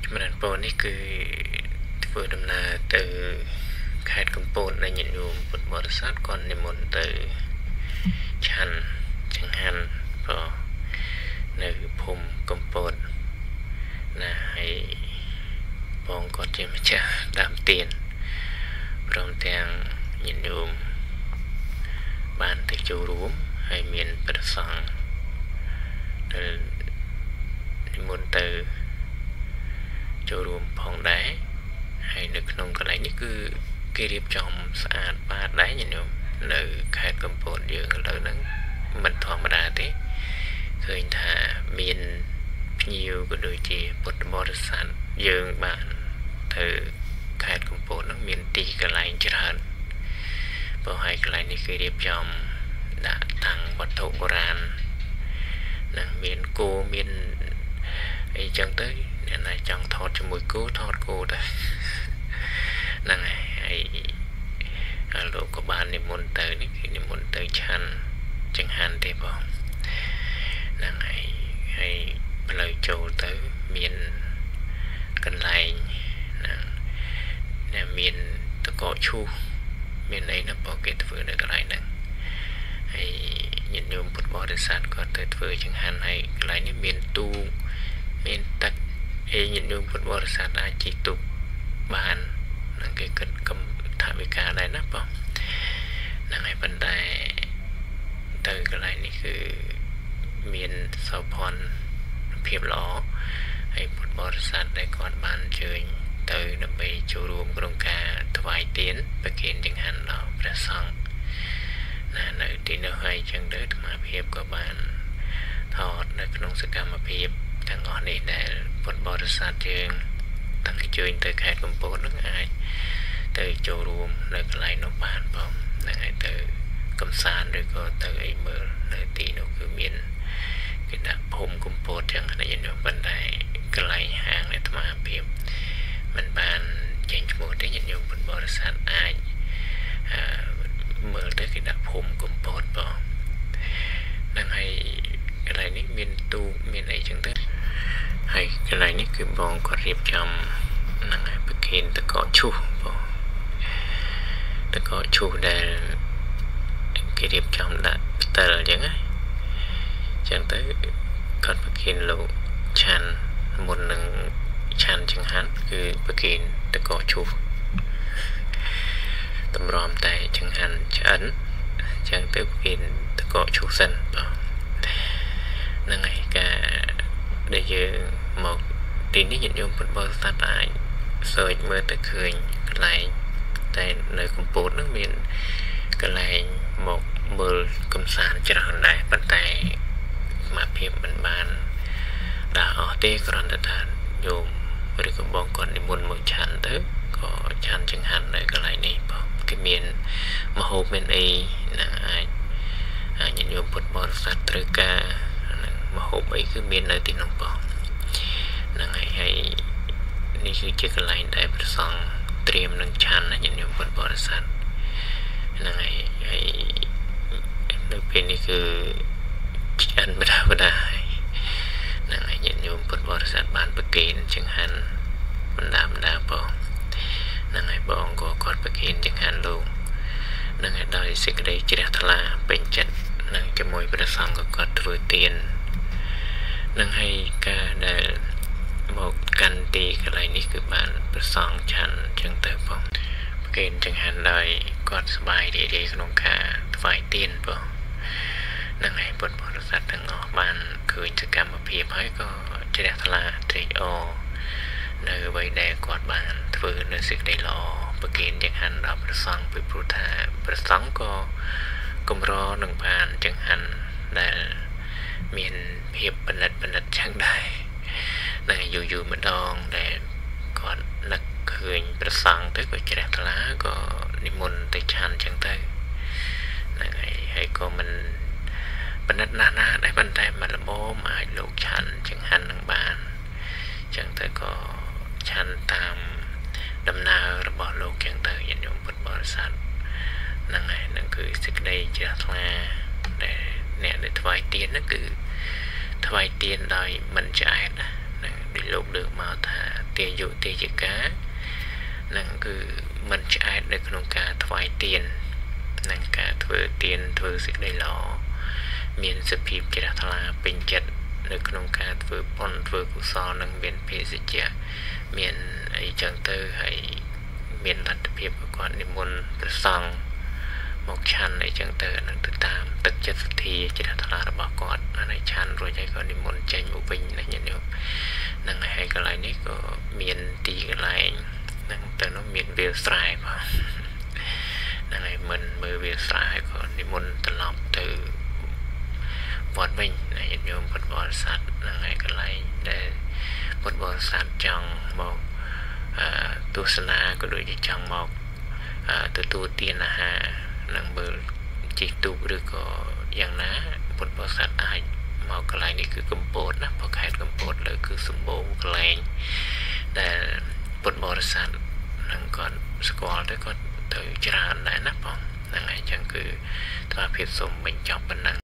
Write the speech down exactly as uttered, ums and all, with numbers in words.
mình bồnនេះគឺធ្វើដំណើរទៅខេត្តកំពតដែលញាតិញោមពុទ្ធបរិស័ទគាត់និមន្តទៅឆាន់ចង្ហាន់ព្រោះនៅភូមិកំពតណាហើយបងគាត់ជាម្ចាស់ដើមទៀនព្រមទាំងញាតិញោមបានទៅចូលរួមហើយមានព្រះសង្ឃដែលនិមន្តទៅចូលរួមផងដែរហើយនៅក្នុងកន្លែងនេះគឺគេរៀបចំស្អាតបាតដែរញាតិញោមនៅខេត្តកំពតយើងឥឡូវហ្នឹងមិនធម្មតាទេឃើញថាមានភ្ញៀវក៏ដូចជាពុទ្ធបរិស័ទយើងបានទៅខេត្តកំពតហ្នឹងមានទីកន្លែងច្រើនព្រោះហើយកន្លែងនេះគេរៀបចំដាក់តាំងវត្ថុបុរាណនឹងមានគោមានអីចឹងទៅអ្នកណាចង់ថតជាមួយគោថតគោទៅហ្នឹងហើយហើយលោកក៏បាននិមន្តទៅនេះគឺនិមន្តទៅឆាន់ចង្ហាន់ទេបងហ្នឹងហើយហើយផ្លូវចូលទៅមានកន្លែងហ្នឹងដែលមានតកកឈូសមានអីណាបងគេធ្វើនៅកន្លែងហ្នឹងហើយញាតិញោមពុទ្ធបរិស័ទគាត់ទៅធ្វើចង្ហាន់ហើយកន្លែងនេះមានទូមានទឹកអីញាតិញោមពុទ្ធបរិស័ទអាចជិះទូកបាននឹងគេគិតកំថាវិការដែរណាបងហ្នឹងហើយប៉ុន្តែទៅកន្លែងនេះគឺមានសោភ័ណភាពល្អហើយពុទ្ធបរិស័ទដែលគាត់បានអញ្ជើញទៅដើម្បីចូលរួមក្នុងការថ្វាយទានប្រគេនចង្ហាន់ដល់ព្រះសង្ឃណានៅទីនោះហើយចឹងទៅអាត្មាភាពក៏បានថតនៅក្នុងសកម្មភាពទាំងអស់នេះដែលពុទ្ធបរិស័ទយើងតាំងអញ្ជើញទៅខេត្តកំពតនឹងអាចទៅចូលរួមនៅកន្លែងនោះបានបងហ្នឹងហើយទៅកំសាន្តឬក៏ទៅអីមើលនៅទីនោះគឺមានគេដាក់ភូមិកំពតចឹងណាយើងប៉ុន្តែកន្លែងហាងអាត្មាភាពមិនបានចេញឈ្មោះទេញាតិញោមពុទ្ធបរិស័ទអាចអឺមើលទៅគេដាក់ភូមិកំពតបងហ្នឹងហើយកន្លែងនេះមានទូកមានអីចឹងទៅហើយកន្លែងនេះគឺបងគាត់រៀបចំហ្នឹងហើយប្រគេនតកកឈូសបងតកកឈូសដែលគេរៀបចំដាក់ផ្ទិលចឹងណាចឹងទៅគាត់ប្រគេនលោកឆាន់មុននឹងឆាន់ចង្ហាន់គឺប្រគេនតកកឈូសតម្រាំតែចង្ហាន់ឆ្អិនចឹងទៅប្រគេនតកកឈូសសិនបងហ្នឹងហើយការដែលយើងមកទីនេះញាតិញោមពុទ្ធបរិស័ទអាចសើចមើលទៅឃើញកន្លែងតែនៅកំពតហ្នឹងមានកន្លែងមកមើលកំសាន្តច្រើនដែរប៉ុន្តែមកភាពមិនបានដើរអស់ទេគ្រាន់តែថាញោមឬក៏បងគាត់និមន្តមកឆាន់ទៅក៏ឆាន់ចង្ហាន់នៅកន្លែងនេះបងគេមានមហូបមានអីណាអាចញាតិញោមពុទ្ធបរិស័ទត្រូវការមហូបអីគឺមាននៅទីនោះបងហ្នឹងហើយហើយនេះគឺជាកន្លែងដែលព្រះសង្ឃត្រៀមនឹងឆាន់ណាញាតិញោមពុទ្ធបរិស័ទហ្នឹងហើយហើយនៅពេលនេះគឺឆ្អិនបដាបដាហ្នឹងហើយញាតិញោមពុទ្ធបរិស័ទបានប្រគេនចង្ហាន់បណ្ដាបណ្ដាបងហ្នឹងហើយបងក៏គាត់ប្រគេនចង្ហាន់លោកហ្នឹងហើយដោយសេចក្តីជ្រះថ្លាពេញចិត្តនឹងជាមួយព្រះសង្ឃក៏គាត់ធ្វើទាននឹងហើយការដែលមកកាន់ទីកន្លែងនេះគឺបានប្រសងឆាន់ចឹងទៅបងប្រគេនចង្ហាន់ដោយគាត់សប្បាយរីករាយក្នុងការថ្វាយទានបងនឹងហើយពុទ្ធបរិស័ទទាំងអស់បានឃើញសកម្មភាពហើយក៏ជ្រះថ្លាត្រេកអរនៅអ្វីដែលគាត់បានធ្វើនៅសេចក្តីល្អប្រគេនចង្ហាន់ដល់ព្រះសង្ឃពីព្រោះថាព្រះសង្ឃក៏កម្រនឹងបានចង្ហាន់ដែលមានភាពបណិតបណិតចឹងដែរនៅយូរយូរម្ដងដែលគាត់នឹកឃើញព្រះសង្ឃទៅក៏ជ្រះថ្លាក៏និមន្តទៅឆាន់ចឹងទៅហ្នឹងហើយហើយក៏មិនបណិតណាស់ណាដែរប៉ុន្តែមិនល្មមអាចលោកឆាន់ចង្ហាន់នឹងបានចឹងទៅក៏ឆាន់តាមដំណើររបស់លោកចឹងទៅញាតិញោមពុទ្ធបរិស័ទហ្នឹងហើយហ្នឹងគឺសេចក្តីជ្រះថ្លាដែលអ្នកដែលថ្វាយទានហ្នឹងគឺថ្វាយទានដោយមិនឆ្អែតណាដូចលោកលើកមកថាទាយុទាយិកានឹងគឺមិនឆ្អែតនៅក្នុងការថ្វាយទាននិងការធ្វើទានធ្វើសេចក្តីល្អមានសភាពជ្រះថ្លាពេញចិត្តនៅក្នុងការធ្វើបុណ្យធ្វើកុសលនិងមានភេសជ្ជៈមានអីចឹងទៅហើយមានលទ្ធភាពគាត់និមន្តព្រះសង្ឃមកឆាន់អីចឹងទៅនឹងទៅតាមទឹកចិត្តសទ្ធាជ្រះថ្លារបស់គាត់ហើយឆាន់រួចហើយក៏និមន្តចេញមកវិញណាញាតិញោមនឹងហើយកន្លែងនេះក៏មានទីកន្លែងនឹងទៅនោះមានវាលស្រែបងហ្នឹងហើយមិនមើលវាលស្រែក៏និមន្តត្រឡប់ទៅវត្តវិញណាញាតិញោមពុទ្ធបរិស័ទហ្នឹងហើយកន្លែងដែលពុទ្ធបរិស័ទចង់មកអឺទស្សនាក៏ដូចជាចង់មកអឺទទួលទានអាហារនឹងមើលជីកទូកឬក៏យ៉ាងណាពុទ្ធបរិស័ទអាចមកកន្លែងនេះគឺកំពតណាព្រោះខេត្តកំពតលើគឺសម្បូរកន្លែងដែលពុទ្ធបរិស័ទនឹងគាត់ស្គាល់ទៅគាត់ទៅច្រើនដែរណាបងហ្នឹងហើយអញ្ចឹងគឺថ្មភាពសូមបញ្ចប់ប៉ុណ្ណឹង